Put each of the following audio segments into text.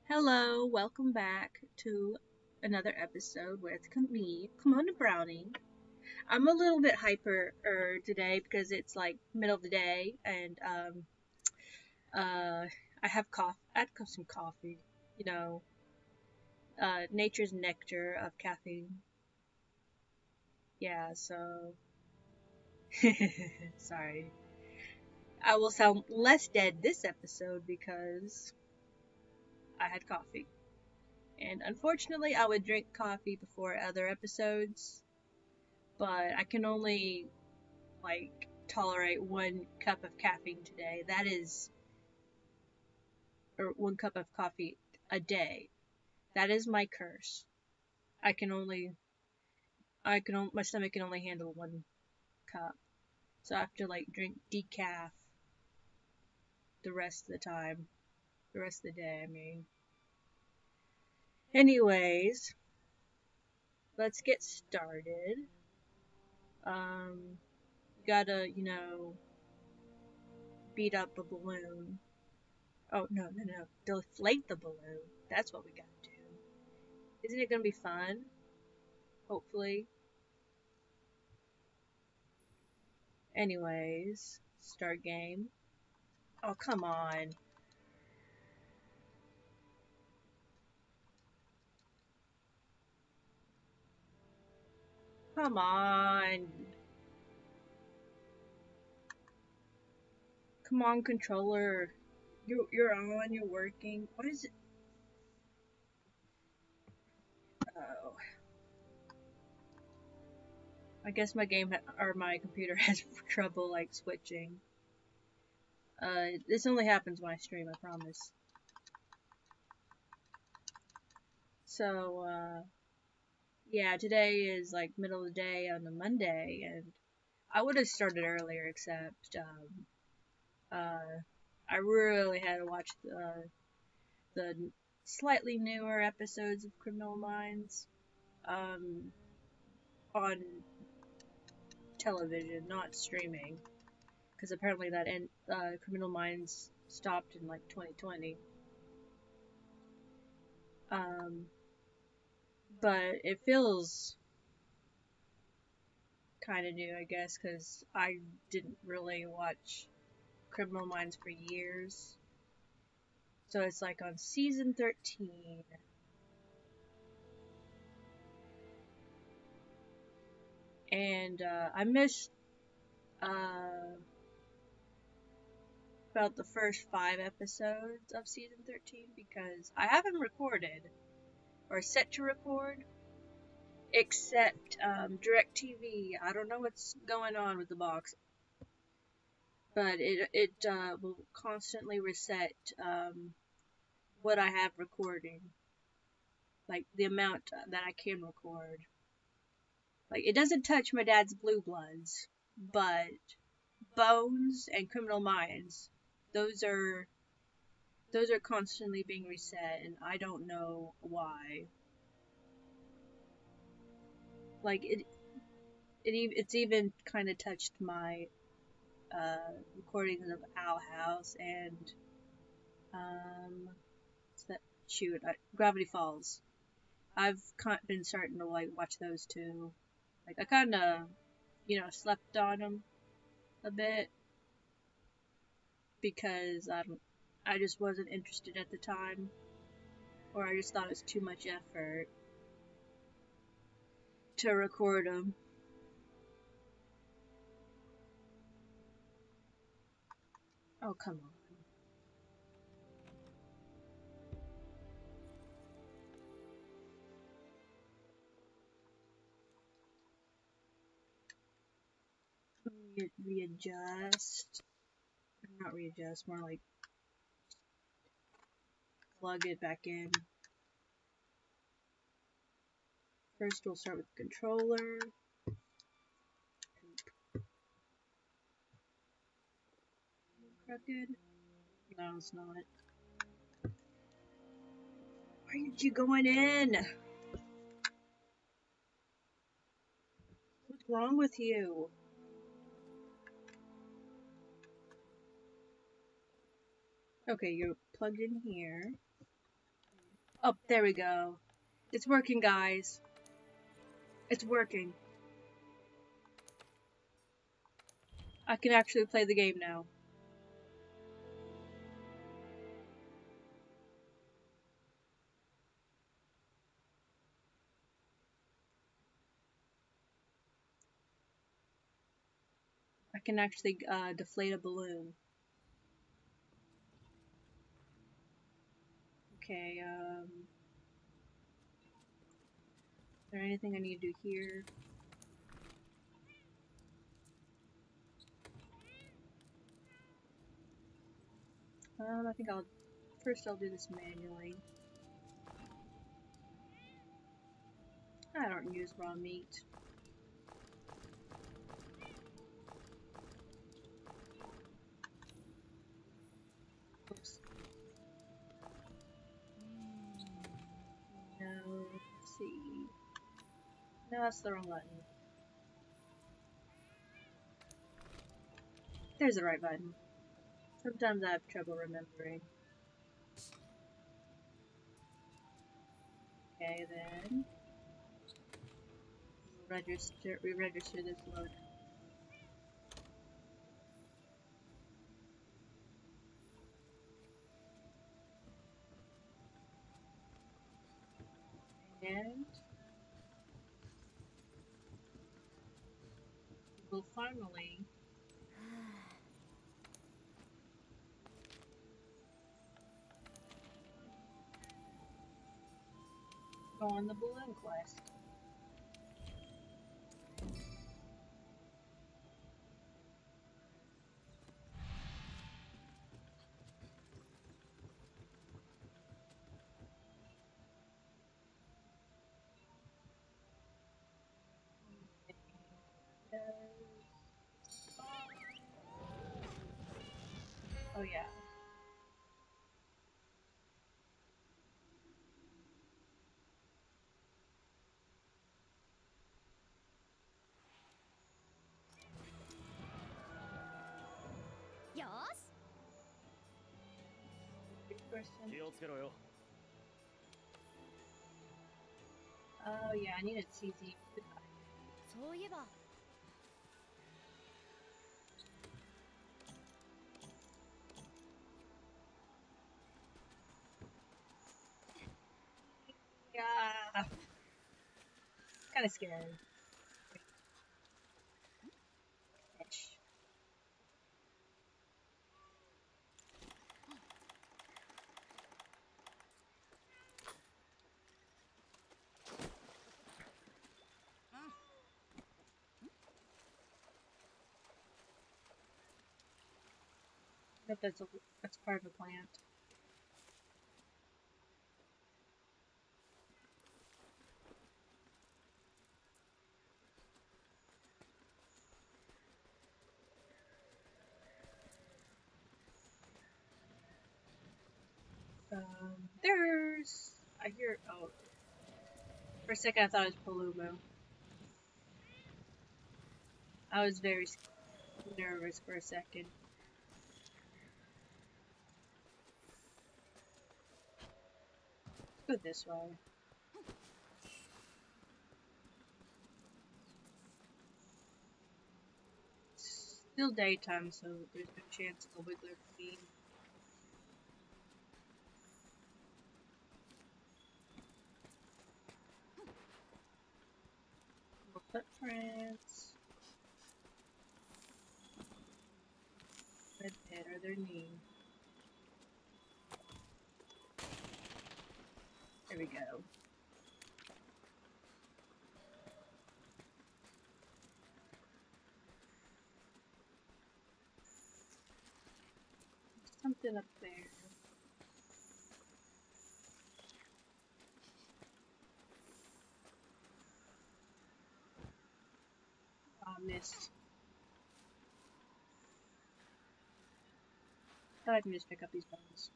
Hello, welcome back to another episode with me, Kemono Brownie. I'm a little bit hyper today because it's like middle of the day and uh I have coffee. I had some coffee, you know, nature's nectar of caffeine. Yeah, so sorry. I will sound less dead this episode because I had coffee. And unfortunately, I would drink coffee before other episodes, but I can only like tolerate 1 cup of caffeine today. That is, or 1 cup of coffee a day. That is my curse. I can only, my stomach can only handle 1 cup. So I have to like drink decaf the rest of the time, the rest of the day. I mean, anyways, let's get started. Um, gotta, beat up a balloon. Oh, no, no, no. Deflate the balloon. That's what we gotta do. Isn't it gonna be fun? Hopefully. Anyways, start game. Oh, come on. Come on. Come on, controller. You're on, you're working. What is it? Oh. I guess my or my computer has trouble like switching. This only happens when I stream, I promise. So, yeah, today is like middle of the day on a Monday, and I would have started earlier, except, I really had to watch the slightly newer episodes of Criminal Minds, um, on television, not streaming, because apparently Criminal Minds stopped in like 2020. Um, but it feels kind of new, I guess, because I didn't really watch Criminal Minds for years. So it's like on season 13. And I missed uh, about the first 5 episodes of season 13 because I haven't recorded or set to record except DirecTV. I don't know what's going on with the box, but it will constantly reset what I have recording, like the amount that I can record. Like it doesn't touch my dad's Blue Bloods, but Bones and Criminal Minds, those are those are constantly being reset, and I don't know why. Like it's even kind of touched my recordings of Owl House and what's that? Shoot, Gravity Falls. I've been starting to like watch those too. Like I kind of, slept on them a bit because I just wasn't interested at the time, or I just thought it was too much effort to record them. Oh, come on. Readjust. Not readjust, more like plug it back in. First, we'll start with the controller. Crooked? No, it's not. Why aren't you going in? What's wrong with you? Okay, you're plugged in here. Oh, there we go. It's working, guys. It's working. I can actually play the game now. I can actually deflate a balloon. Okay, is there anything I need to do here? I think I'll do this manually. I don't use raw meat. Oops. No, let's see. No, that's the wrong button. There's the right button. Sometimes I have trouble remembering. Okay, then re-register this loader. And we'll finally go on the balloon quest. Oh yeah. Oh yeah, I needed CZ. Yeah. Kind of scary. Ish. I hope that's part of a plant. I hear, oh, for a second I thought it was Palubo. I was very nervous for a second. Let's go this way. It's still daytime, so there's no chance of a wiggler being. Footprints. Red pit or their knee. There we go. Something up there. Oh, missed. Thought I can just pick up these bones.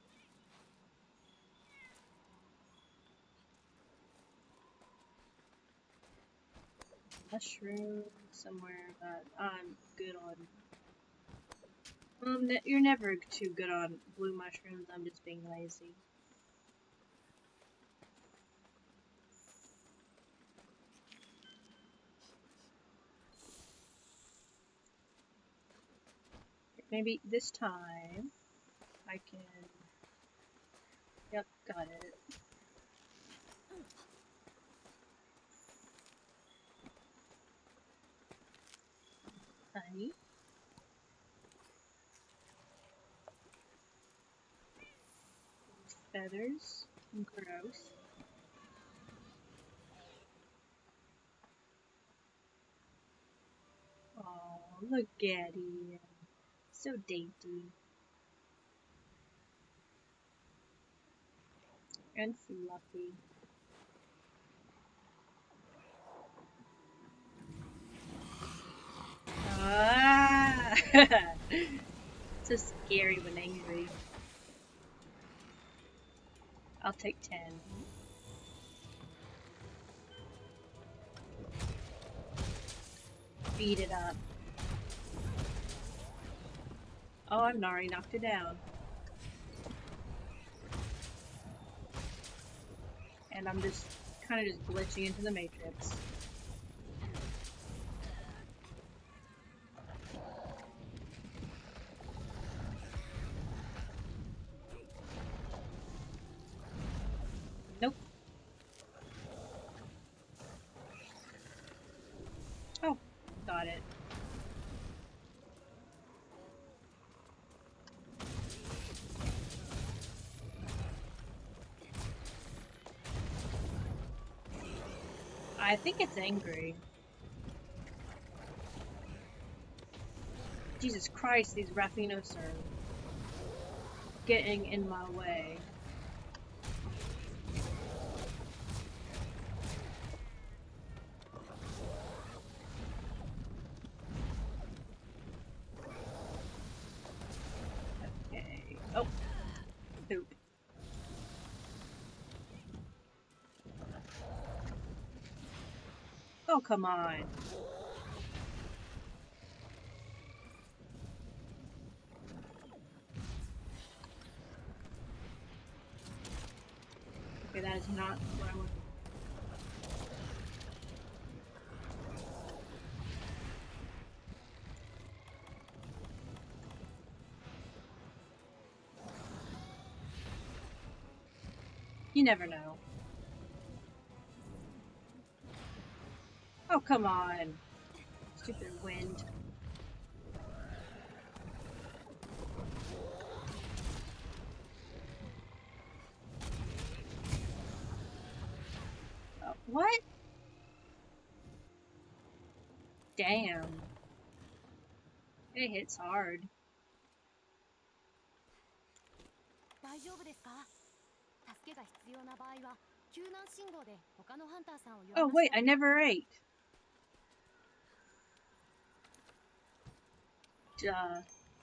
Mushroom somewhere that I'm good on. Well, you're never too good on blue mushrooms. I'm just being lazy. Maybe this time I can... Yep, got it. Honey. Feathers. Gross. Oh, look at him. So dainty. And fluffy. Ah! So scary when angry. I'll take 10. Beat it up. Oh, I've already knocked it down. And I'm just kind of just glitching into the matrix. Nope. Oh, got it. I think it's angry. Jesus Christ, these Raffinos are getting in my way. Okay. Oh. Poop. Oh, come on. Okay, that is not what I want. You never know. Oh, come on. Stupid wind. What? Damn. It hits hard. Oh wait, I never ate. Duh.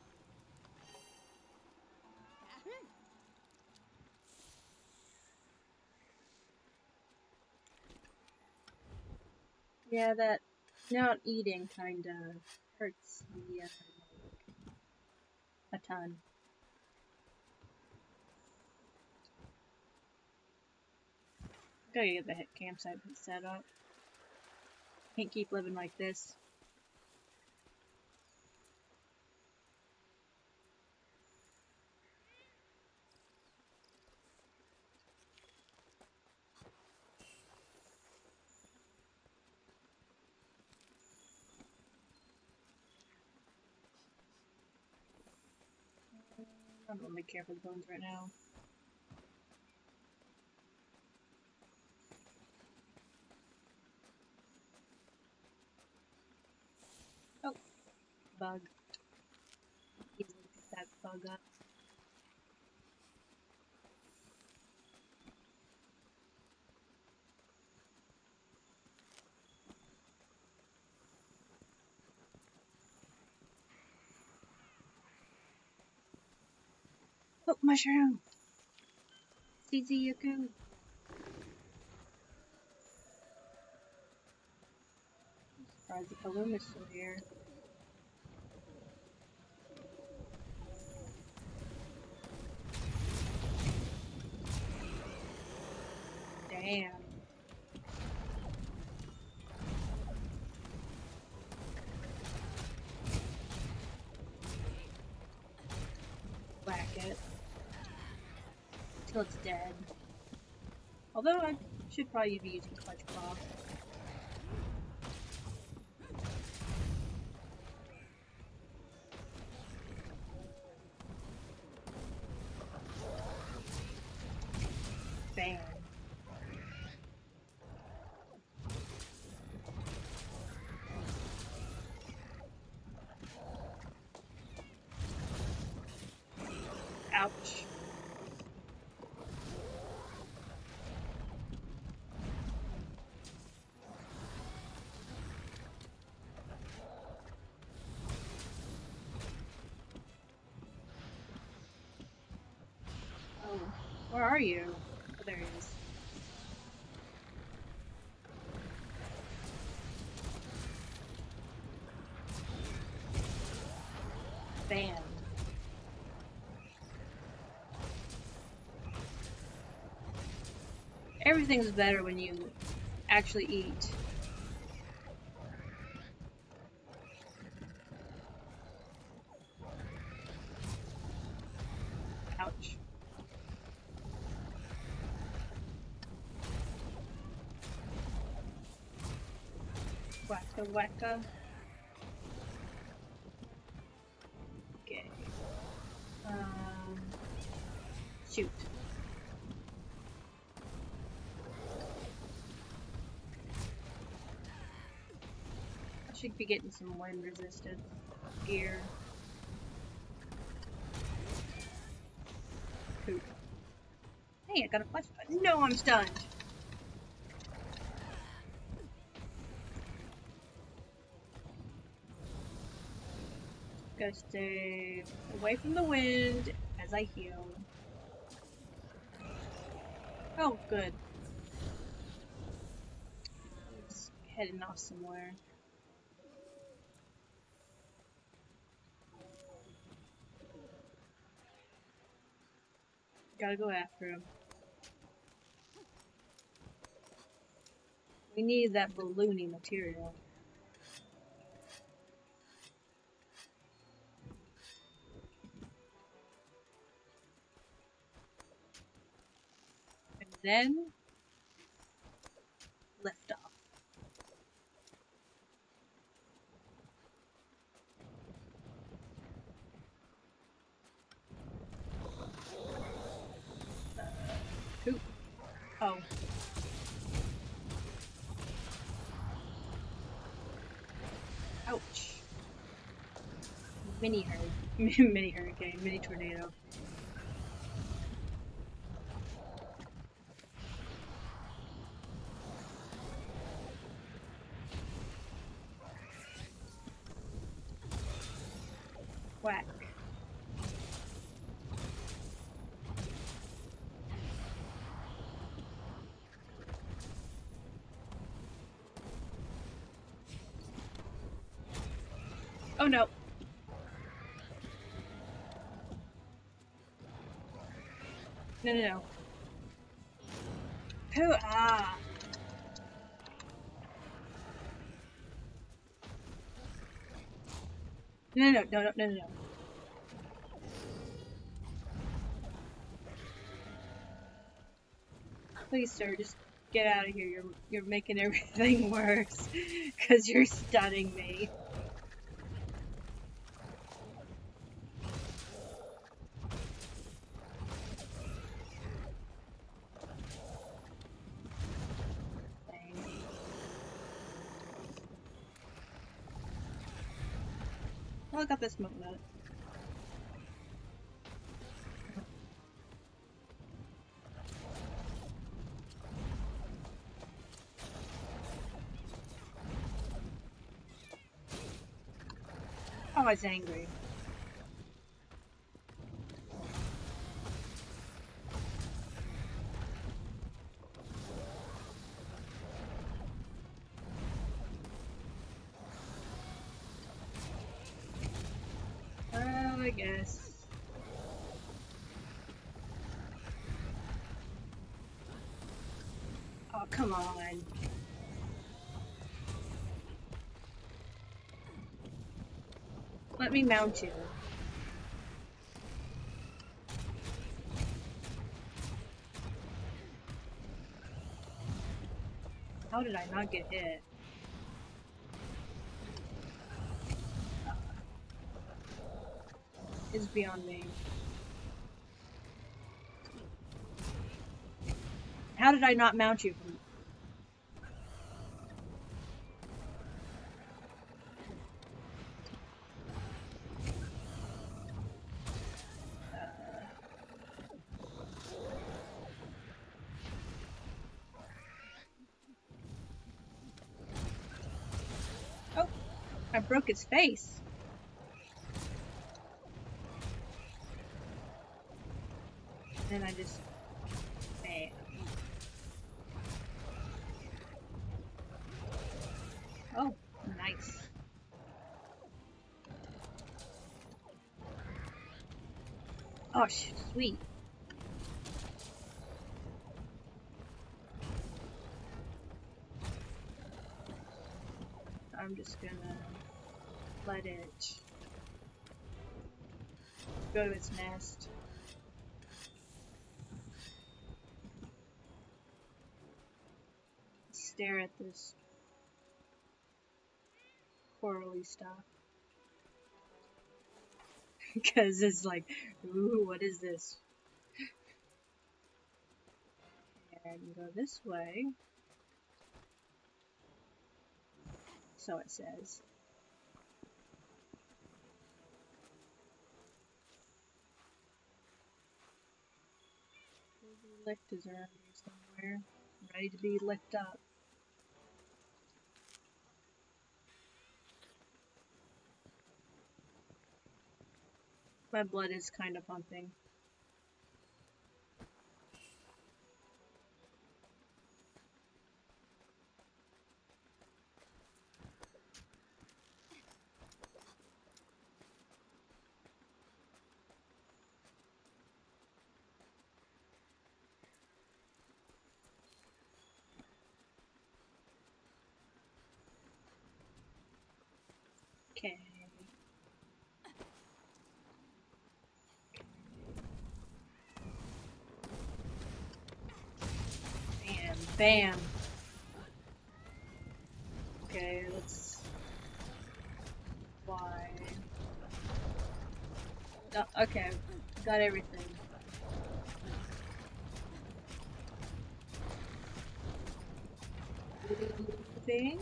Yeah, that not eating kinda hurts me a ton. Gotta get the campsite set up. Can't keep living like this. I don't really care for the bones right now. Oh, bug. Easily pick that bug up. Oh, mushroom! Suzuki. Surprised the Palooma's still here. Damn. till it's dead. Although I should probably be using Clutch Claw. Bam. Ouch. Oh, where are you? Oh, there he is. Bam. Everything's better when you actually eat. Ouch. Wacka wacka. Okay. Shoot. I should be getting some wind resistant gear. Poop. Hey, I got a flashlight. No, I'm stunned. Gotta stay away from the wind as I heal. Oh, good. It's heading off somewhere. Gotta go after him. We need that balloony material. And then lift off. Poop. Oh. Ouch. Mini hurricane, mini tornado. Whack. Oh no. No, no, no. Pooh, ah. No, no, no, no, no, no, no. Please, sir, just get out of here. You're making everything worse because you're stunning me. Oh, I got this smoke nut. Oh, it's angry. I guess. Oh, come on. Let me mount you. How did I not get hit? It's beyond me. How did I not mount you from... Oh, I broke its face. Then I just... Bam. Oh, nice. Oh, sweet. I'm just gonna let it go to its nest. Stare at this corally stuff. Because it's like, ooh, what is this? And go this way. So it says. Licked is around here somewhere. Ready to be licked up. My blood is kind of pumping. Okay. Bam, bam. Okay, let's... Why? Oh, okay, got everything. Moving.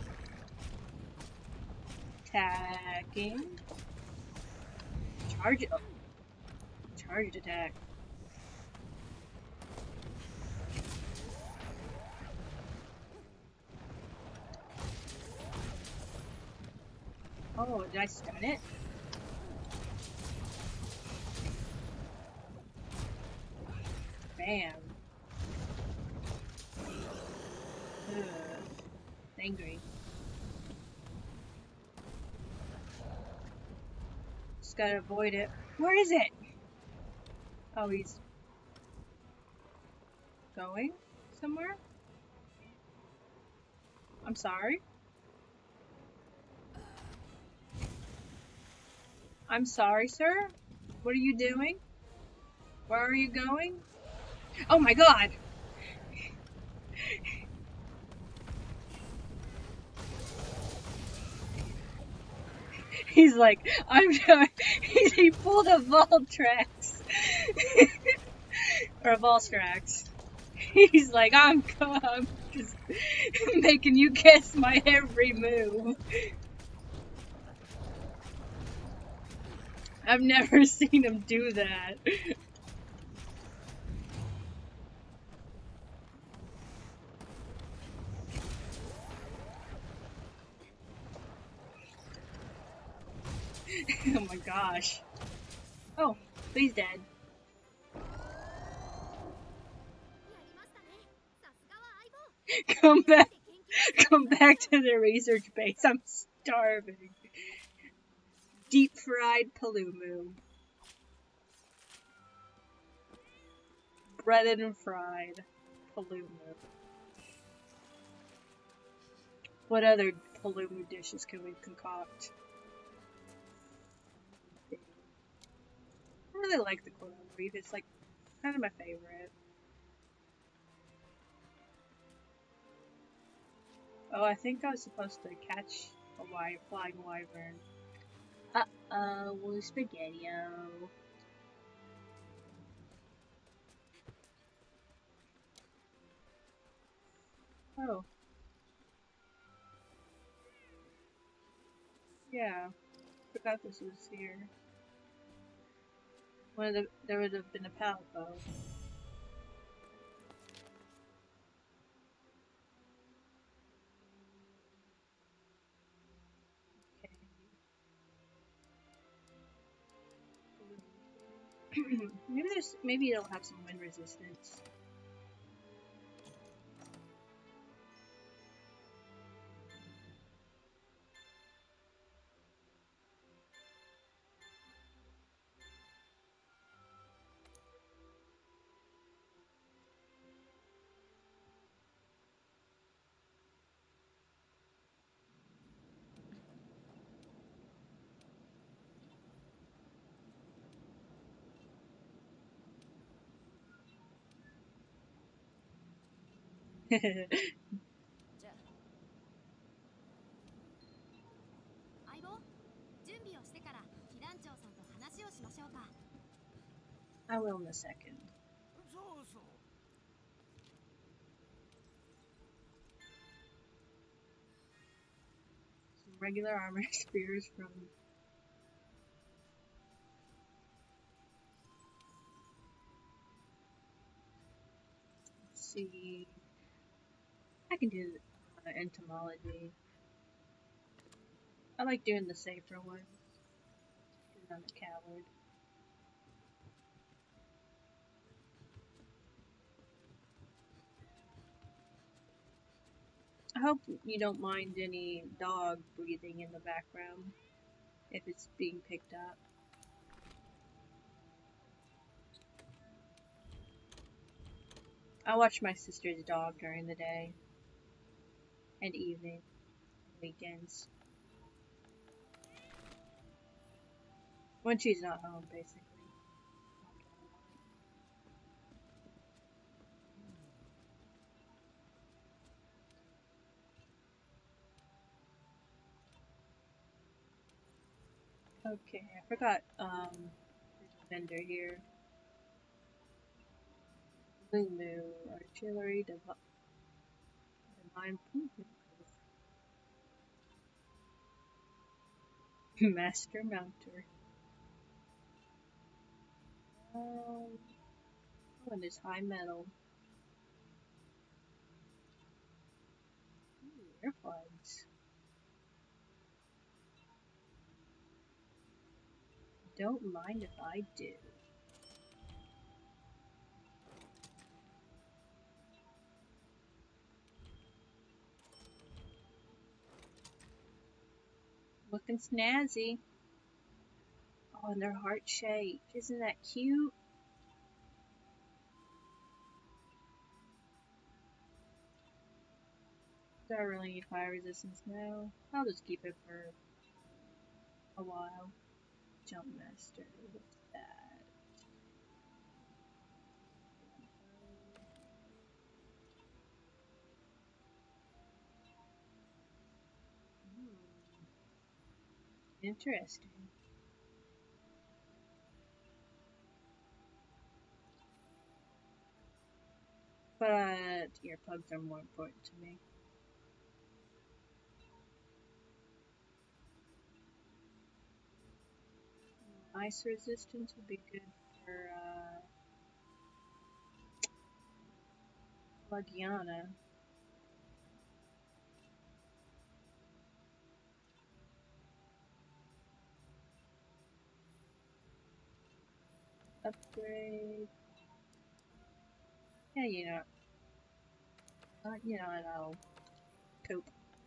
Attacking. Charge it. Oh. Charged attack. Oh, did I stun it? Bam. Ugh. Angry. Just gotta avoid it. Where is it? Oh, he's going somewhere? I'm sorry. I'm sorry, sir. What are you doing? Where are you going? Oh my god! He's like, I'm going. He pulled a Valtrax. Or a Valstrax. He's like, I'm just making you guess my every move. I've never seen him do that. Oh my gosh. Oh, he's dead. Come back to the research base. I'm starving. Deep fried palumu. Breaded and fried palumu. What other palumu dishes can we concoct? I really like the corned beef. It's like kind of my favorite. Oh, I think I was supposed to catch a flying wyvern. Uh-oh, spaghetti-o. Oh. Yeah. Forgot this was here. There would have been a pallet bow. Okay. Maybe it'll have some wind resistance. I will in a second. Some regular armor spears from... Let's see... I can do entomology. I like doing the safer ones. Because I'm a coward. I hope you don't mind any dog breathing in the background if it's being picked up. I watch my sister's dog during the day and evening, weekends. When she's not home, basically. Okay, I forgot, there's a vendor here. Lumu, artillery, divine master mounter. Oh, and it's high metal. Ooh, earplugs. Don't mind if I do. Looking snazzy. Oh, and they're heart-shaped. Isn't that cute? Do I really need fire resistance now? I'll just keep it for a while. Jump master. What's that? Interesting. But earplugs are more important to me. Ice resistance would be good for Lagiana. Upgrade. Yeah, and I'll cope.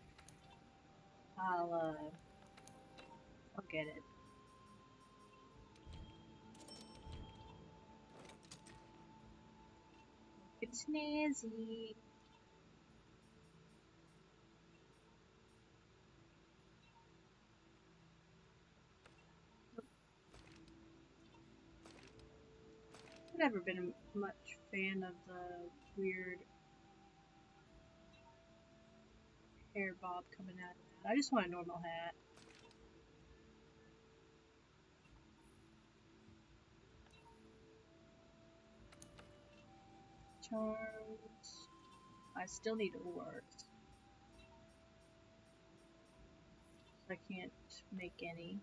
I'll get it. It's snazzy. I've never been a much fan of the weird hair bob coming out of that. I just want a normal hat. Charms. I still need orbs. I can't make any.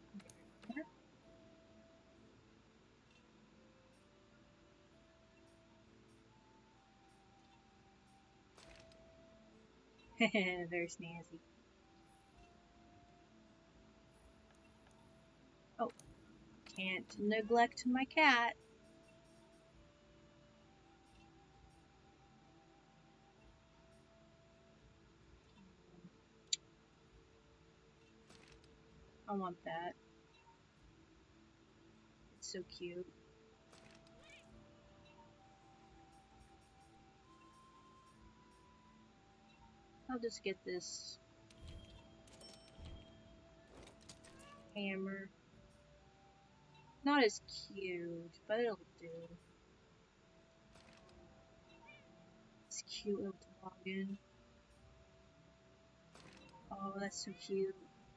Very snazzy. Oh, can't neglect my cat. I want that. It's so cute. I'll just get this hammer. Not as cute, but it'll do. It's cute little toboggan. Oh, that's so cute.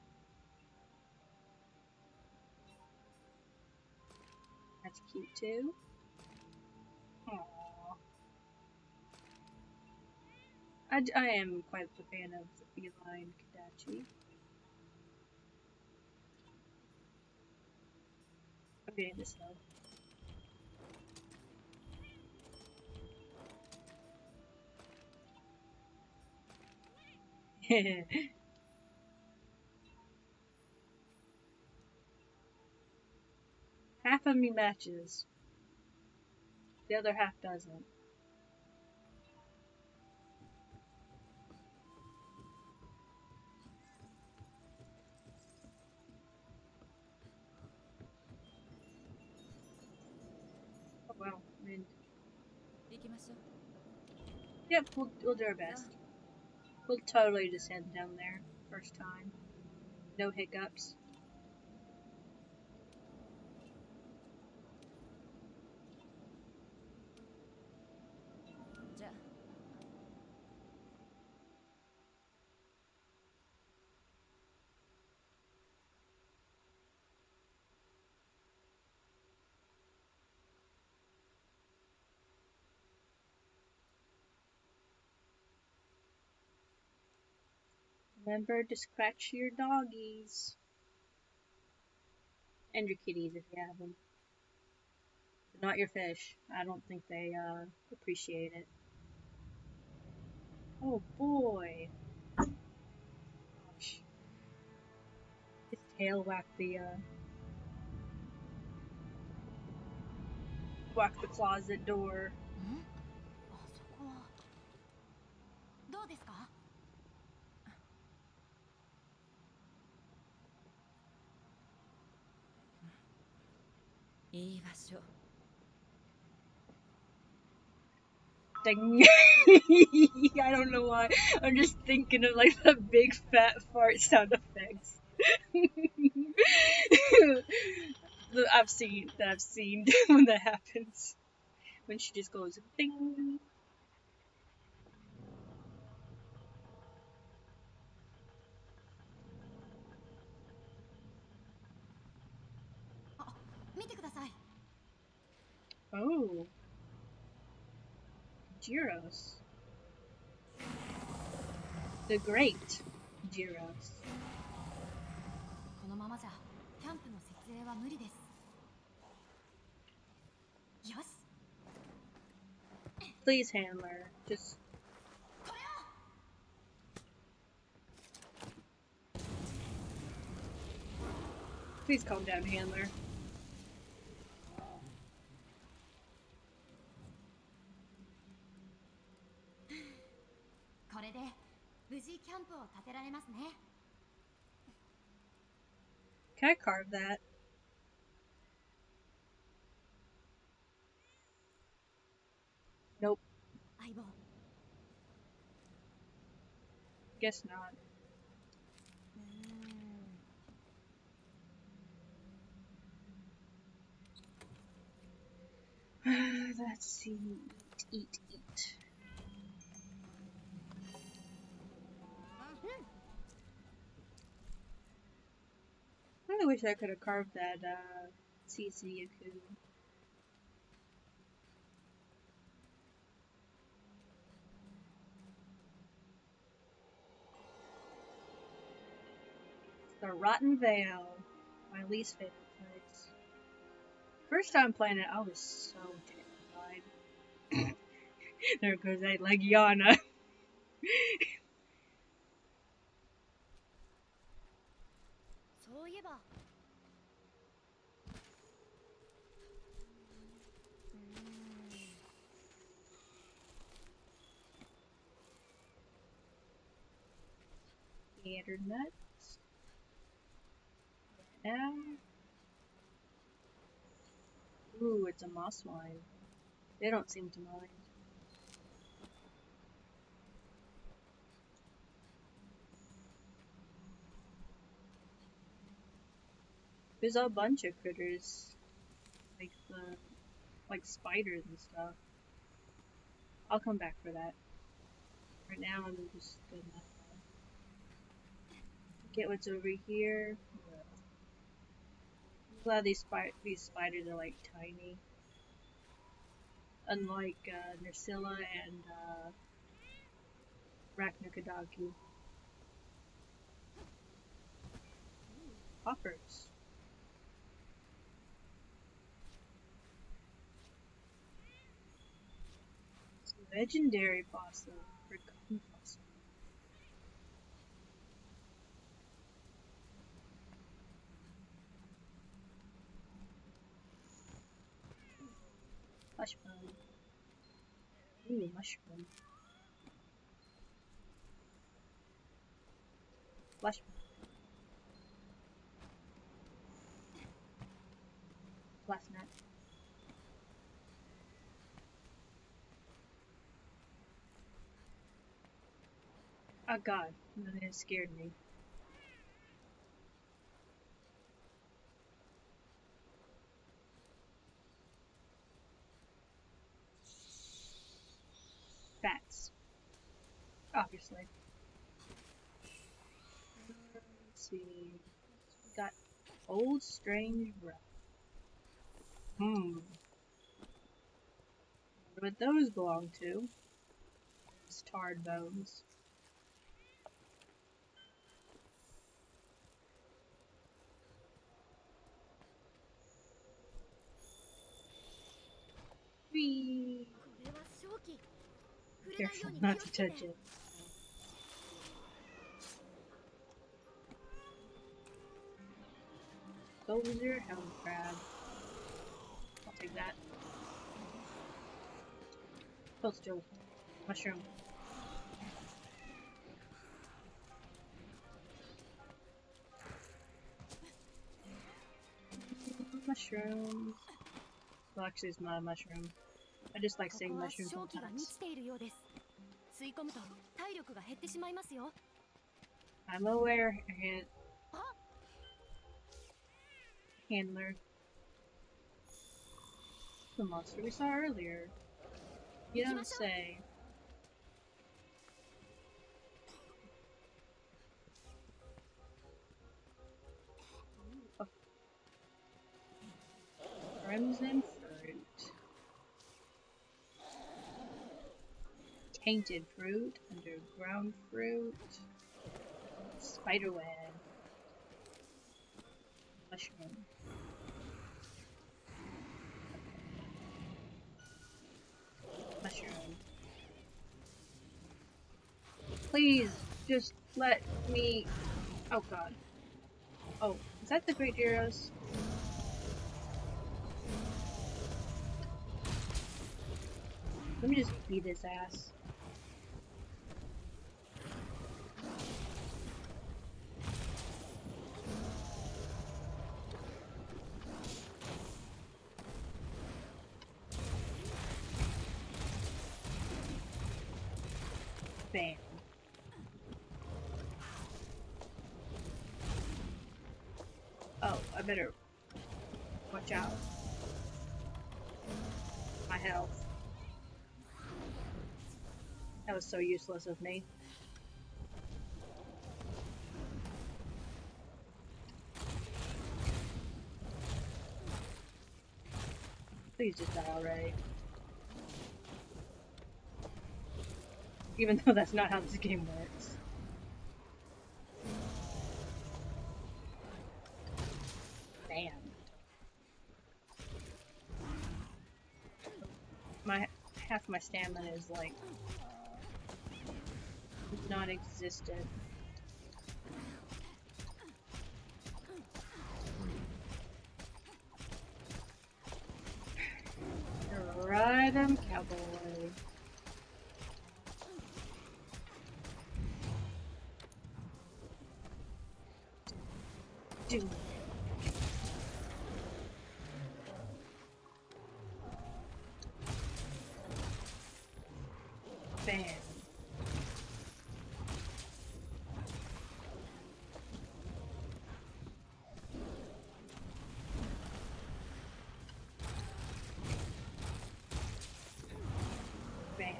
That's cute too. Aww. I am quite a fan of the feline Kadachi. I'm getting this though. Half of me matches. The other half doesn't. Oh well, I mean, yep, we'll do our best. We'll totally just head down there first time. No hiccups. Remember to scratch your doggies. And your kitties if you have them. But not your fish. I don't think they appreciate it. Oh boy. Gosh. His tail whacked the closet door. Dang. I don't know why. I'm just thinking of like the big fat fart sound effects. I've seen when that happens. When she just goes ding. Oh. Gyros. The great Gyros. Please, handler, just... Please calm down, handler. Can I carve that? Nope. Guess not. Let's see. Eat. wish I could have carved that Yaku. The Rotten Vale, my least favorite place. First time playing it, I was so terrified. There goes that Legiana. Gator nuts. Now. Ooh, it's a moss wine. They don't seem to mind. There's a bunch of critters, like spiders and stuff. I'll come back for that. Right now, I'm just gonna get what's over here. I'm glad these spiders are like tiny, unlike Nersilla and Arachnokadaki. Hoppers. Legendary fossil. Forgotten fossil. Flesh bone. Ooh, mushroom. Flesh bone. Flesh nut. Oh god, that scared me. Bats. Obviously. Let's see. We got Old Strange Breath. Wonder what those belong to. Those tarred bones. Whee! Careful not to touch it. Soldier, helm crab. I'll take that. Postal. Mushroom. Mushrooms. Well, actually, it's not a mushroom. I just like saying mushrooms sometimes. I'm aware, handler. The monster we saw earlier. You don't say. Oh. Crimson fruit. Tainted fruit. Underground fruit. Spiderweb. Mushroom. Mushroom. Please, just let me... Oh god. Oh, is that the Great Heroes? Let me just beat his ass. Bam. Oh, I better watch out. My health. That was so useless of me. Please just die already. Even though that's not how this game works. Bam. Half my stamina is like non-existent. Ride 'em, cowboy. Dude. Bam. Bam.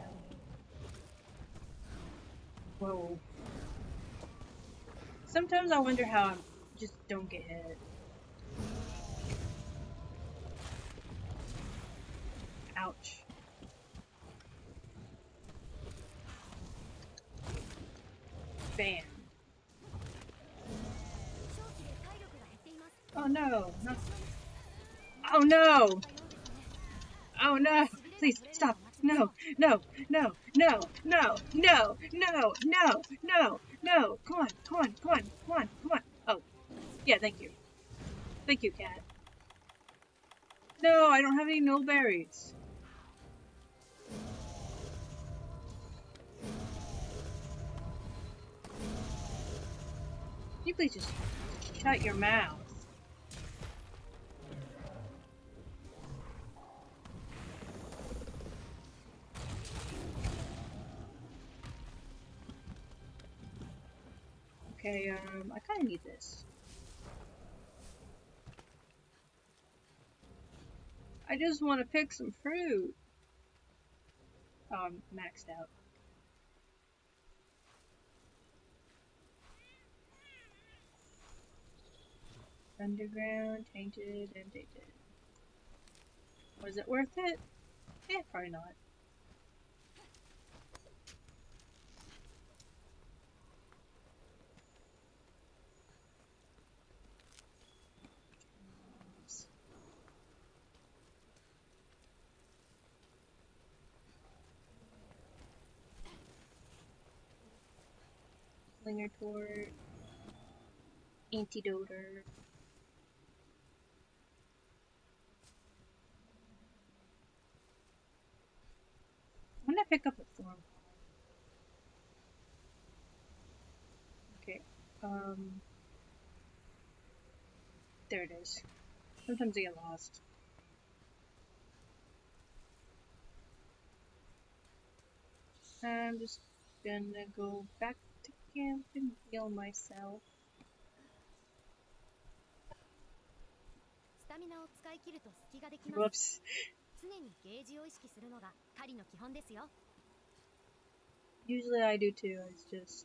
Whoa. Sometimes I wonder how I just don't get hit. Ouch. Bam. Oh no, not. Oh no! Oh no! Please stop! No! No! No! No! No! No! No! No! No! No! Come on! Come on! Come on! Come on! Come on! Oh, yeah. Thank you. Thank you, cat. No, I don't have any null berries. Can you please just shut your mouth? Okay, I kinda need this. I just want to pick some fruit. Oh, I'm maxed out. Underground, tainted, and tainted. Was it worth it? Eh, probably not. Slinger Tort, Antidoter. I'm gonna pick up a Thorn. Okay, there it is. Sometimes I get lost. I'm just gonna go back to camp and heal myself. Whoops. Usually I do too, it's just...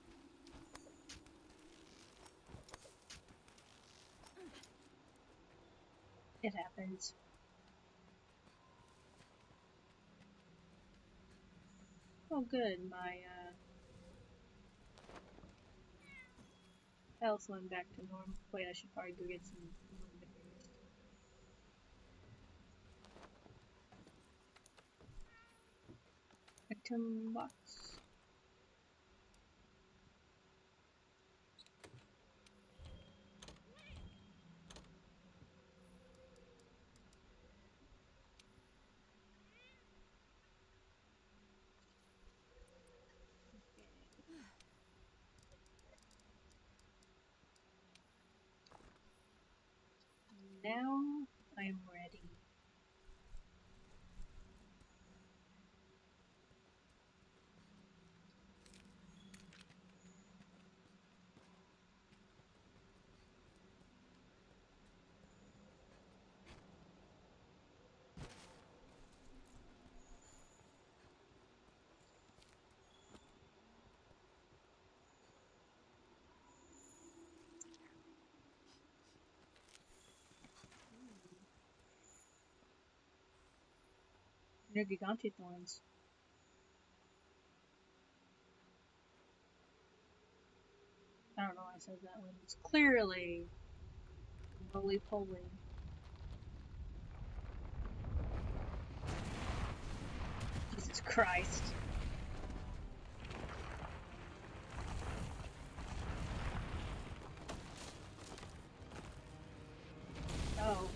it happens. Oh good, my health went back to normal. Wait, I should probably go get some berries. Item box. Now I am ready. They're gigante thorns. I don't know why I said that one. It's clearly roly-poly. Jesus Christ. Oh.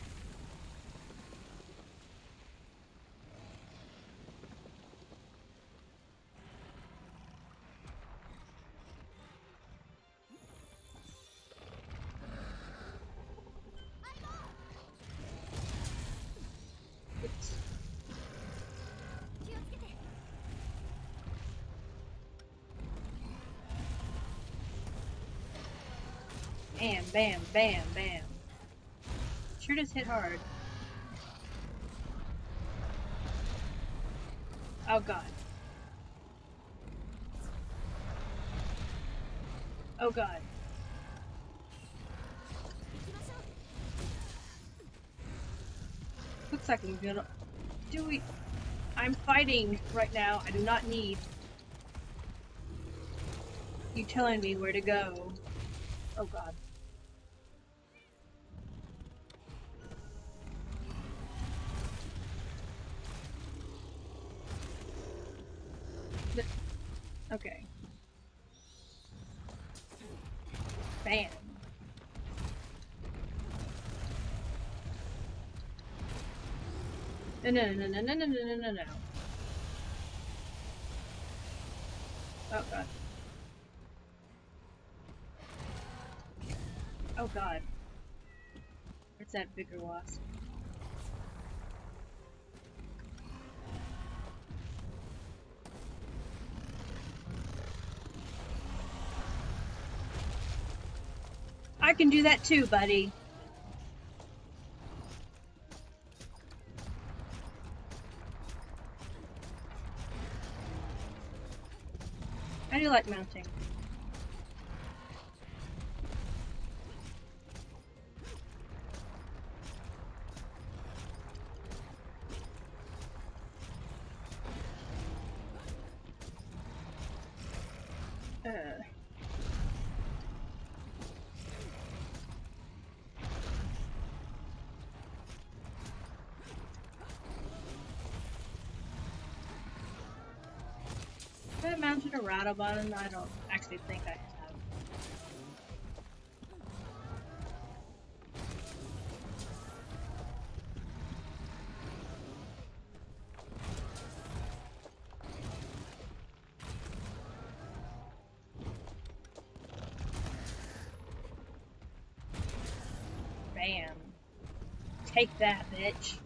Bam, bam, bam, bam. Sure does hit hard. Oh god. Oh god. Looks like I'm gonna... I'm fighting right now. I do not need you telling me where to go. Oh god. Okay. Bam. No, no, no, no, no, no, no, no, no, no. Oh god. Oh god. Where's that bigger wasp? I can do that too, buddy. I do like mounting. Have I mounted a rattle button? I don't actually think I have. Bam. Take that, bitch.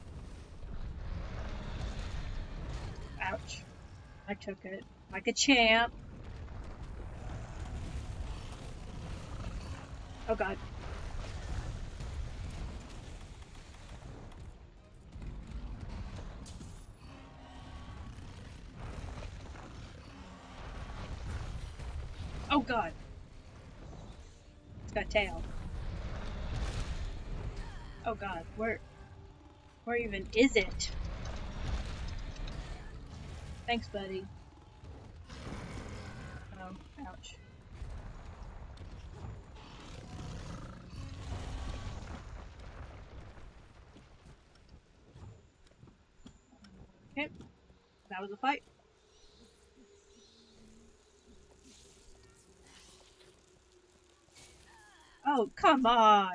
Ouch. I took it. Like a champ. Oh god. Oh god. It's got a tail. Oh god. Where even is it? Thanks, buddy. Oh, ouch. Okay. That was a fight. Oh, come on!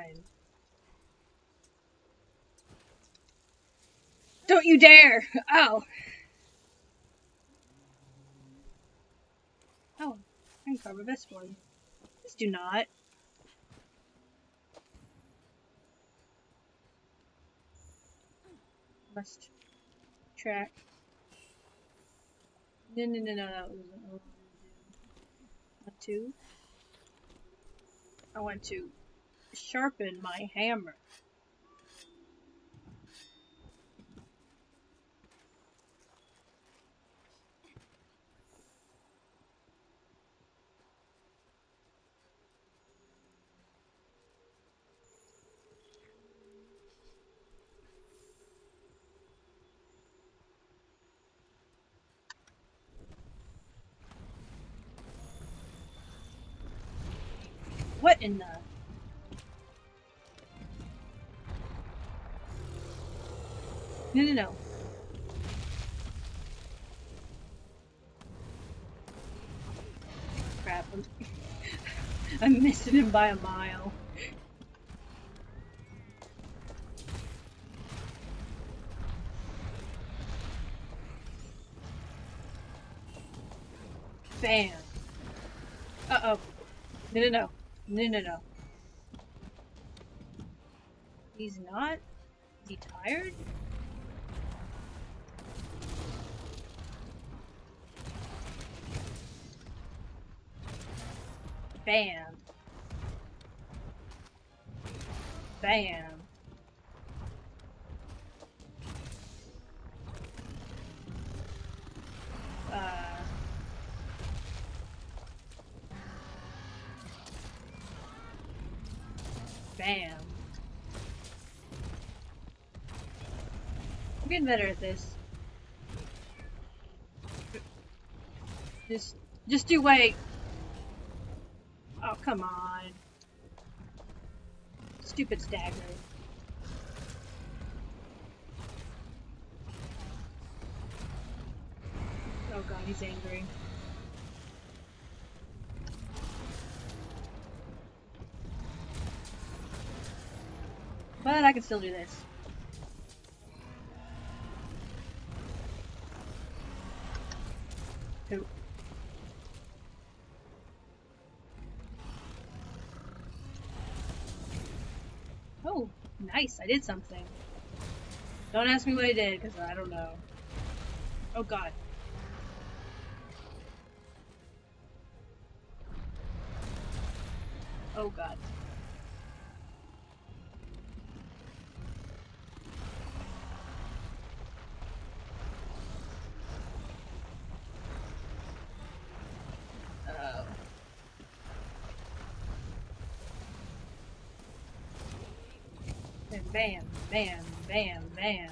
Don't you dare! Oh! Oh, I can cover this one. Please do not. Must track. No, no, no, no, that wasn't what I wanted to do. I want to sharpen my hammer. in the... No. Crap, I'm missing him by a mile. Bam. Uh-oh. No. He's not? Is he tired? Bam. Bam. Bam. I'm getting better at this. Just do wait. Oh, come on. Stupid stagger. Oh god, he's angry. But I can still do this. Poop. Oh, nice. I did something. Don't ask me what I did, because I don't know. Oh god. Oh god. Bam, bam, bam, bam.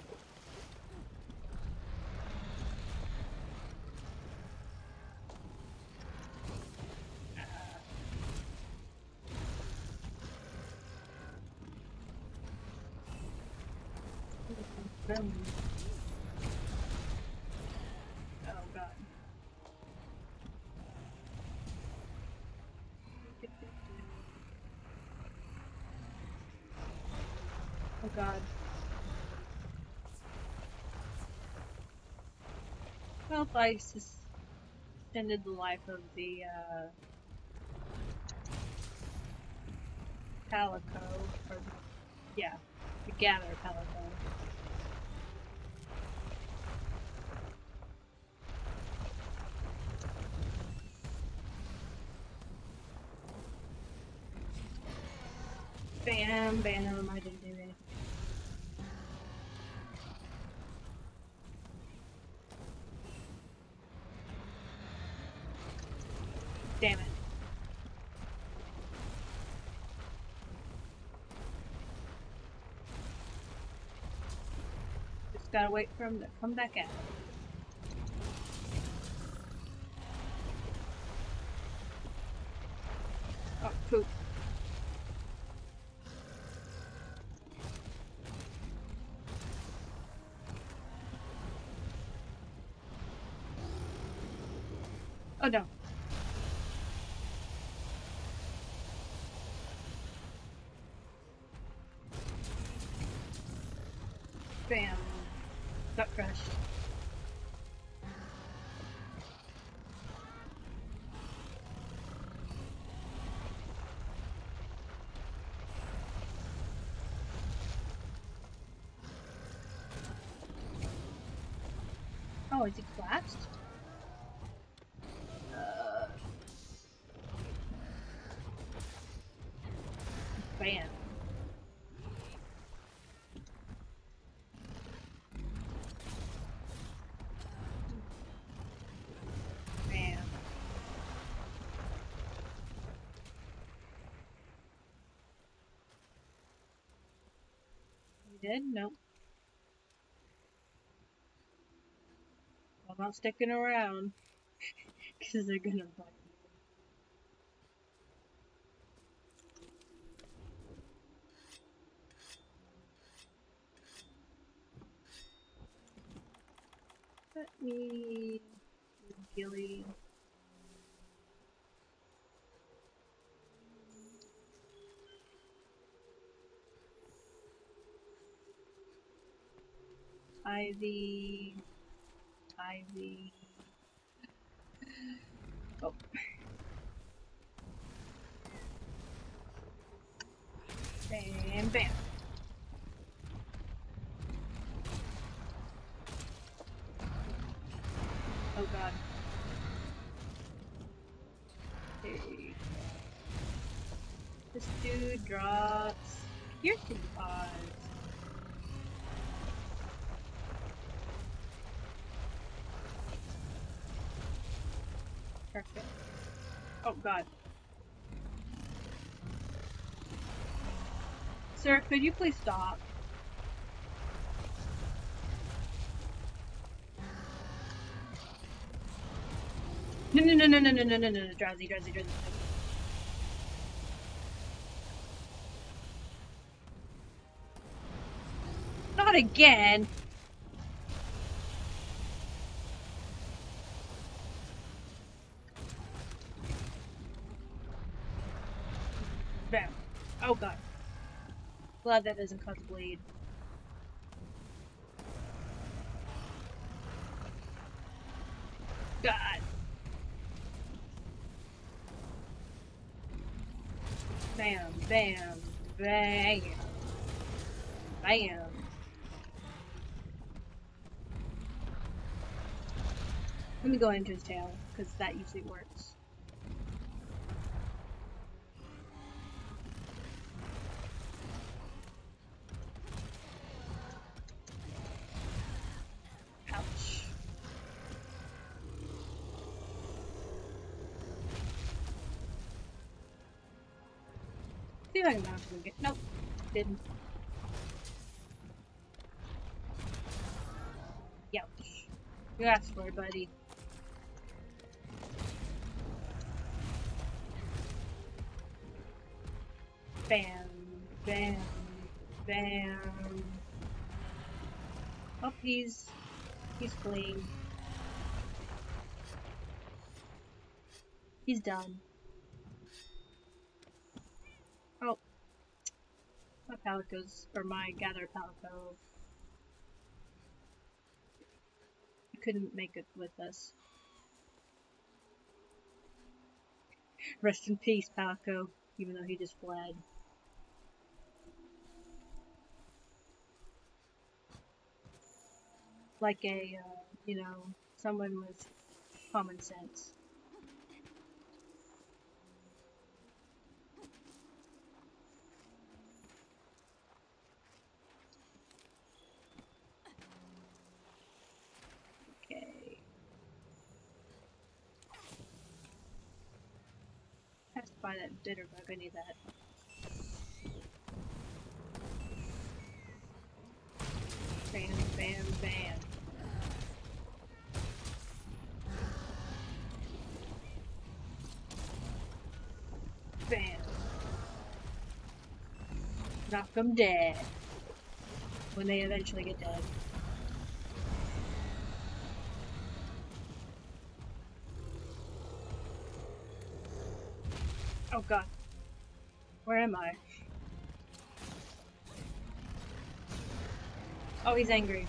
Oh god. Oh god. Well, I extended the life of the Palico, or yeah, the Gather Palico. Bam, bam, I didn't do anything. Damn it. Just gotta wait for him to come back out. Oh, poop. Oh no. Bam. Got crushed. Oh, is he collapsed? Bam. Bam. You did? Nope. I'm not sticking around. Because they're gonna bite me. Let me do Gilly. Ivy. Oh. Bam, bam. Oh god. Okay. This dude drops piercing pods. Perfect. Oh god. Sir, could you please stop? No, drowsy. Not again! Bam. Oh god. Glad that doesn't cause a bleed. God. Bam, bam, bam. Bam. Let me go into his tail, because that usually works. Ouch. See if I can bounce him again. Nope. Didn't. Youch. You asked for it, buddy. Bam, bam, bam. Oh, he's fleeing. He's done. Oh. My Palico's, or my Gather Palico couldn't make it with us. Rest in peace, Palico, even though he just fled. Like a, you know, someone with common sense. Okay. Has to buy that bitter bug, I need that. Bam, bam, bam. Bam. Knock them dead. When they eventually get dead. Oh god. Where am I? Oh, he's angry.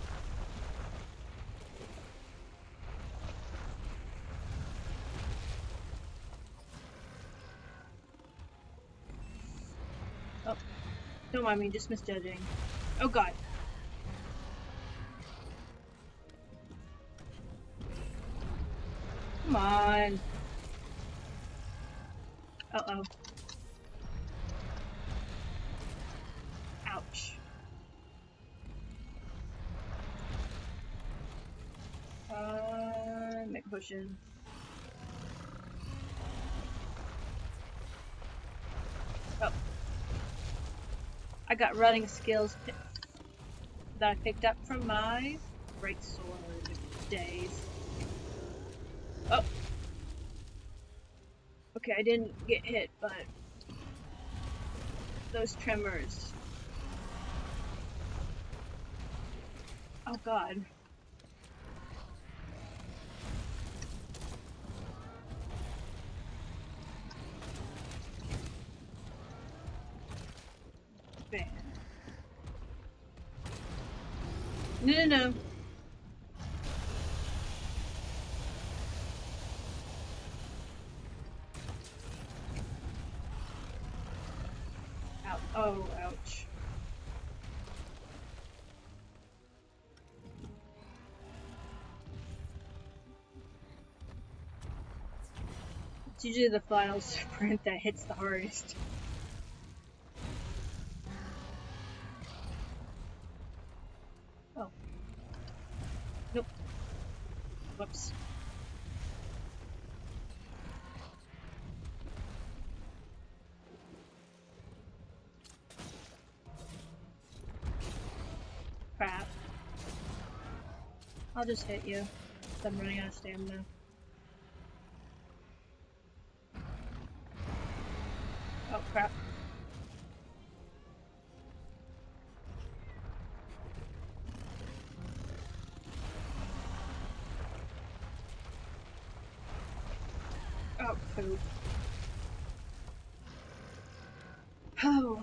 Oh. Don't mind me, just misjudging. Oh god. Come on. Uh-oh. Ouch. Make a potion. Oh. I got running skills that I picked up from my great sword days. Oh. Okay, I didn't get hit, but those tremors. Oh god. No, no, no. Ow. Oh, ouch. It's usually the final sprint that hits the hardest. Oh. Nope. Whoops. Crap. I'll just hit you. I'm running out of stamina. Oh, crap. Oh, poop. Oh.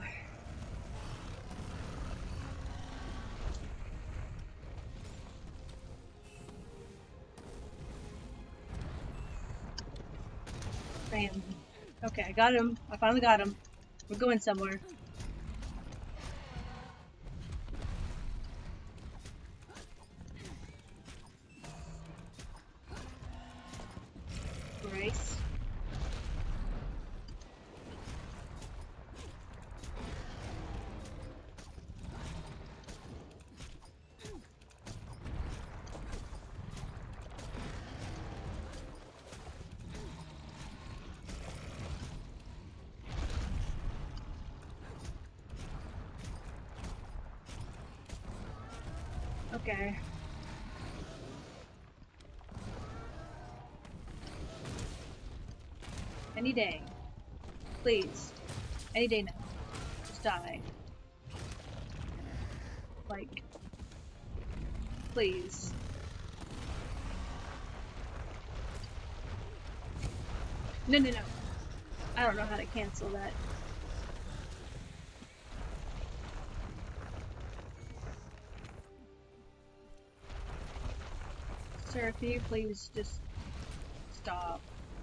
Bam. Okay, I got him. I finally got him. We're going somewhere. Grace. Okay. Any day. Please. Any day now. Just die. Like. Please. No, no, no. I don't know how to cancel that. Sir, if you please just stop.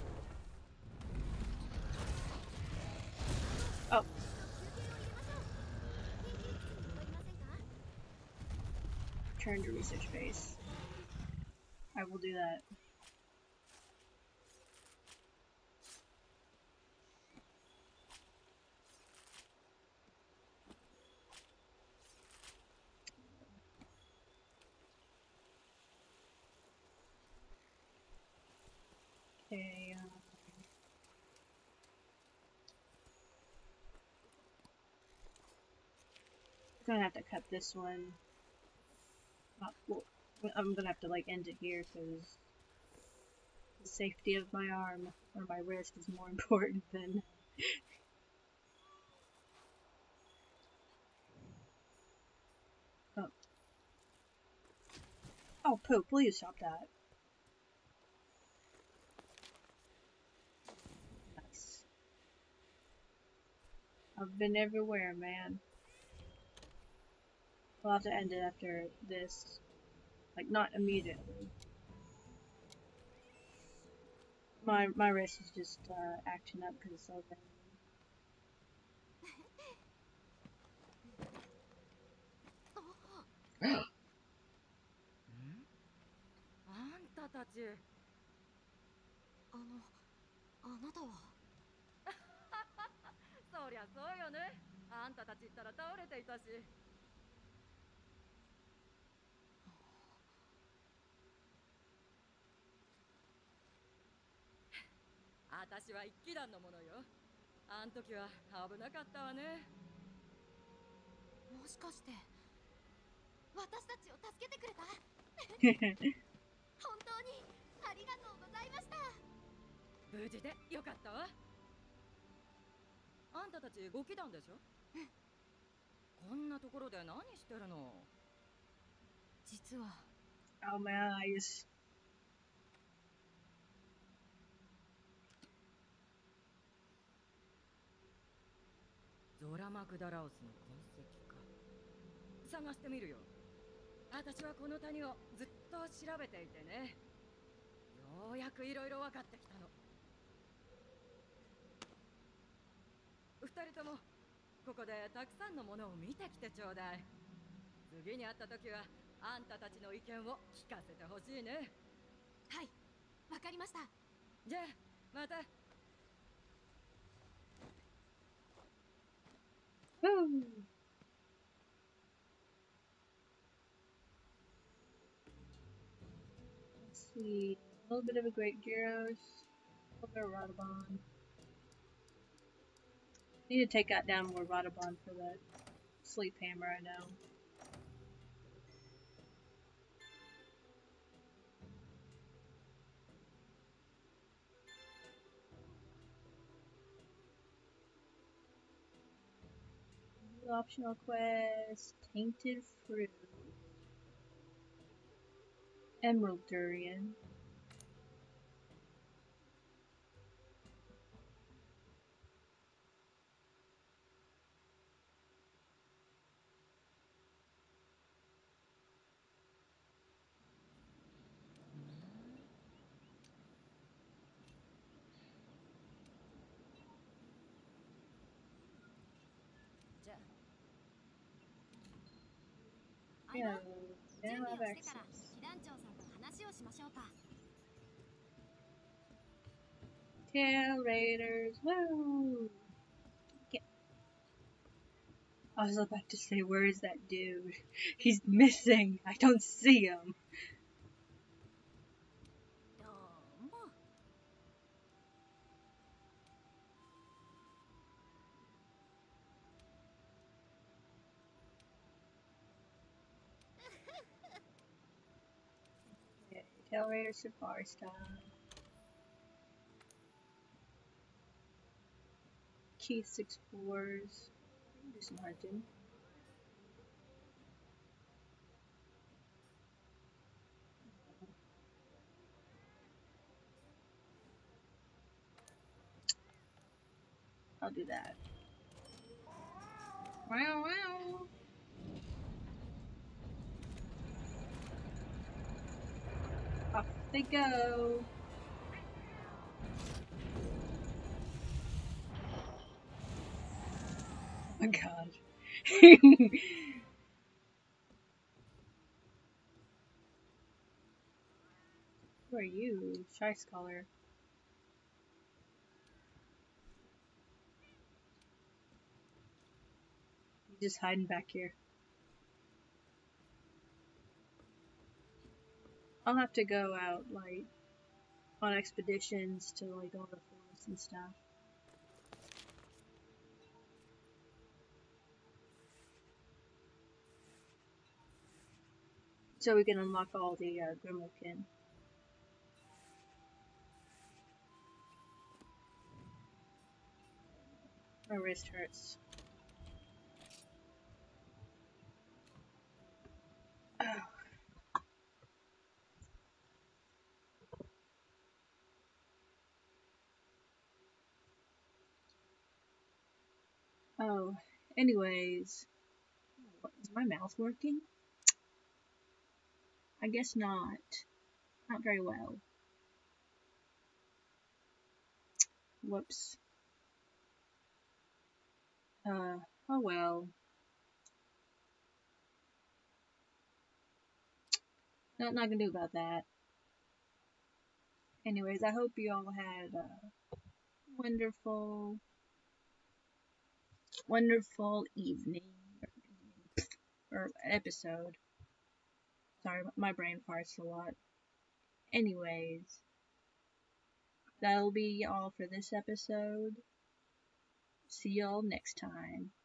Oh. Turn to research base. I will do that. Okay, I'm gonna have to cut this one. Well, I'm gonna have to like end it here because the safety of my arm or my wrist is more important than. Oh. Oh, Poop, will you stop that? Nice. I've been everywhere, man. We'll have to end it after this. Like, not immediately. My wrist is just acting up because it's so bad. あんたたち。あなたは。そりゃそうよね。あんたたちったら倒れていたし。私は一騎団のものよ。あん時は危なかったわね。もしかして私たちを助けてくれた？本当にありがとうございました。無事でよかったわ。あんたたち5騎団でしょ？こんなところで何してるの？実は。 Oh, my eyes. ゾラマクダラオスの痕跡か。探してみるよ。 私はこの谷をずっと調べていてね、ようやくいろいろ分かってきたの。二人ともここでたくさんのものを見てきてちょうだい。次に会った時はあんたたちの意見を聞かせてほしいね。 はい、わかりました。 じゃあまた。 Woo! Let's see. A little bit of a Great Gyros. A little bit of Radabon. Need to take out down more Radabon for that sleep hammer, I know. Optional quest, Tainted Fruit, Emerald Durian. Yeah, now I have access. Tail Raiders, woo! Yeah. I was about to say, where is that dude? He's missing. I don't see him. Okay, Tail Raider Safari style. Keith explores. Do some hunting. I'll do that. Wow, wow. Off they go. Oh my god. Who are you? Shy Scholar. You're just hiding back here. I'll have to go out, like, on expeditions to, like, all the forests and stuff. So we can unlock all the Grimmelkin. My wrist hurts. Oh, anyways. Is my mouth working? I guess not. Not very well. Whoops. Oh well. Not gonna do about that. Anyways, I hope you all had a wonderful evening or episode. Sorry, my brain farts a lot. Anyways, that'll be all for this episode. See y'all next time.